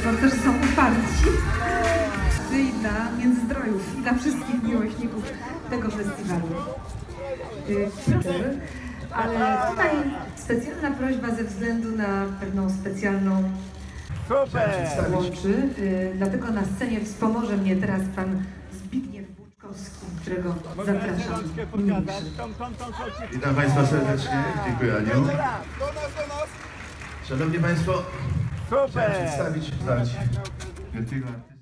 bo też są uparci. I dla Międzyzdrojów, i dla wszystkich miłośników tego festiwalu. Ale tutaj specjalna prośba ze względu na pewną specjalną łączy. Dlatego na scenie wspomoże mnie teraz pan Zbigniew Buczkowski, którego zapraszam. Witam Państwa serdecznie. Dziękuję, Aniu. Szanowni Państwo, chciałem przedstawić wielkiego artystę.